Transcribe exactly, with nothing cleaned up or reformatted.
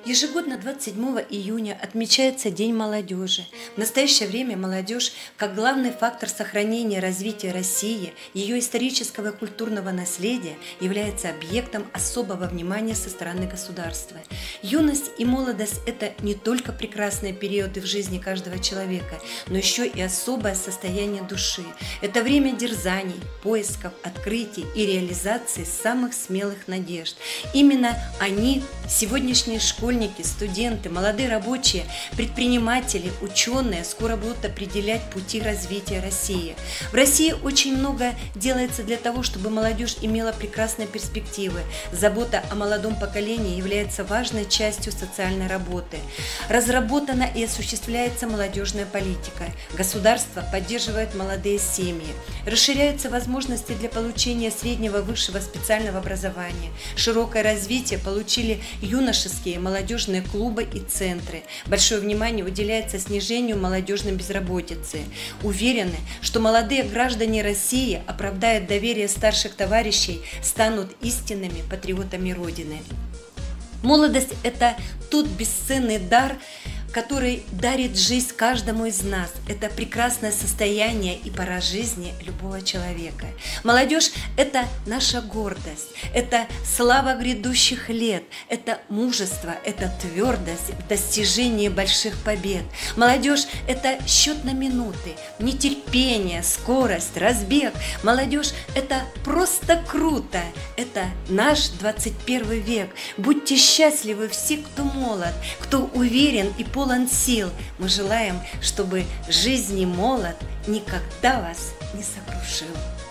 Ежегодно двадцать седьмого июня отмечается День молодежи. В настоящее время молодежь, как главный фактор сохранения и развития России, ее исторического и культурного наследия, является объектом особого внимания со стороны государства. Юность и молодость – это не только прекрасные периоды в жизни каждого человека, но еще и особое состояние души. Это время дерзаний, поисков, открытий и реализации самых смелых надежд. Именно они, сегодняшние школьники, студенты, молодые рабочие, предприниматели, ученые скоро будут определять пути развития России. В России очень много делается для того, чтобы молодежь имела прекрасные перспективы. Забота о молодом поколении является важной частью социальной работы. Разработана и осуществляется молодежная политика. Государство поддерживает молодые семьи. Расширяются возможности для получения среднего высшего специального образования. Широкое развитие получили юношеские молодежные клубы и центры. Большое внимание уделяется снижению молодежной безработицы. Уверены, что молодые граждане России, оправдая доверие старших товарищей, станут истинными патриотами Родины. Молодость – это тот бесценный дар, который дарит жизнь каждому из нас. Это прекрасное состояние и пора жизни любого человека. Молодежь – это наша гордость, это слава грядущих лет, это мужество, это твердость в достижении больших побед. Молодежь – это счет на минуты, нетерпение, скорость, разбег. Молодежь – это просто круто, это наш двадцать первый век. Будьте счастливы все, кто молод, кто уверен и полон полон сил. Мы желаем, чтобы жизнь и молод никогда вас не сокрушил.